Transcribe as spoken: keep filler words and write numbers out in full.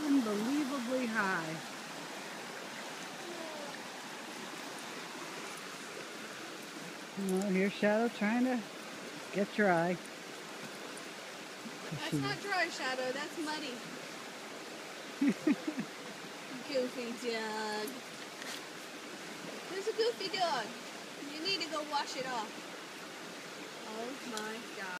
Unbelievably high. Oh, here's Shadow trying to get dry. That's not dry, Shadow. That's muddy. Goofy dog. Who's a goofy dog? You need to go wash it off. Oh my God.